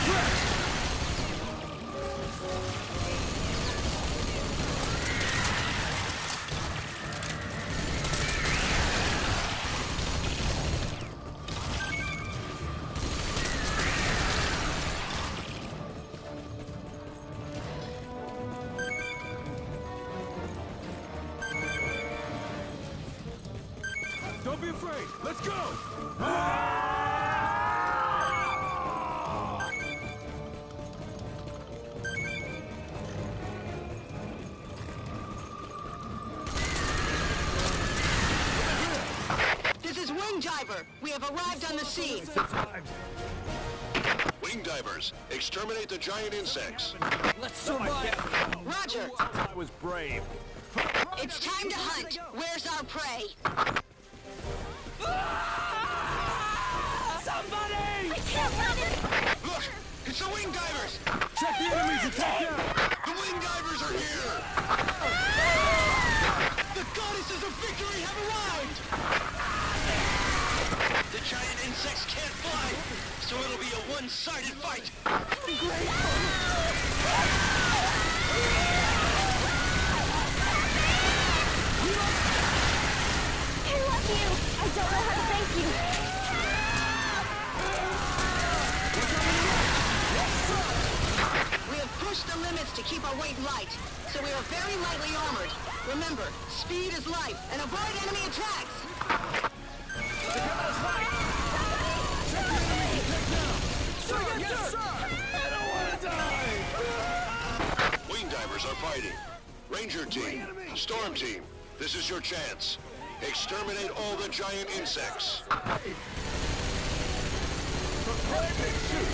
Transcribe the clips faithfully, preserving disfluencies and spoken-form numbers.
Don't be afraid. Let's go. This is Wing Diver. We have arrived on the scene. Wing Divers, exterminate the giant insects. Let's survive. Roger. I was brave. It's time to hunt. Where's our prey? Somebody! I can't run it! Look, it's the Wing Divers. Check the enemies and take down. The Wing Divers are here. The goddesses of victory have arrived. The giant insects can't fly, so it'll be a one-sided fight. I love you! I don't know how to thank you! We have pushed the limits to keep our weight light, so we are very lightly armored. Remember, speed is life, and avoid enemy attacks! Sir, yes, sir! I don't want to die! Wing Divers are fighting. Ranger team, Storm team, this is your chance. Exterminate all the giant insects. Prepare to shoot!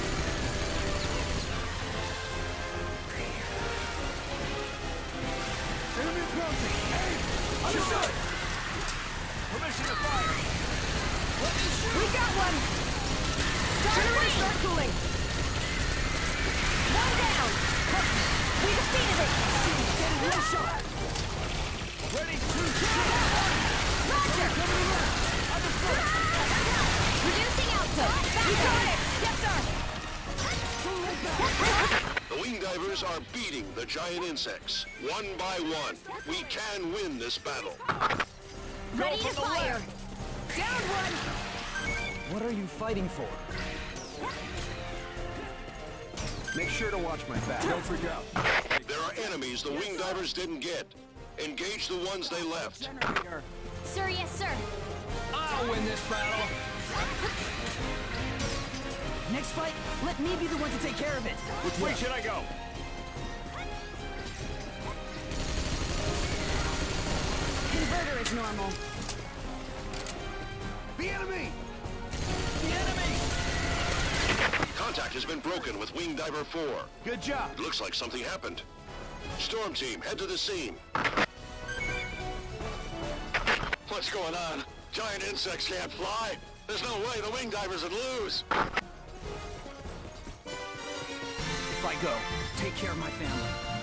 Enemy approaching! Aim! Understood! Permission to fire! Let me shoot! We got one! Start cooling! Start cooling! One down! We defeated it! One shot! Ready to shoot! Roger! Understood! Reducing output! We got it! Yes, sir! The Wing Divers are beating the giant insects, one by one. We can win this battle. Ready to fire! Down one! What are you fighting for? Make sure to watch my back. Don't freak out. There are enemies the Wing Divers didn't get. Engage the ones they left. Sir, yes, sir. I'll win this battle. Next fight, let me be the one to take care of it. Which way should I go? Converter is normal. The enemy! The enemy! Contact has been broken with Wing Diver four. Good job. It looks like something happened. Storm team, head to the scene. What's going on? Giant insects can't fly. There's no way the Wing Divers would lose. If I go, take care of my family.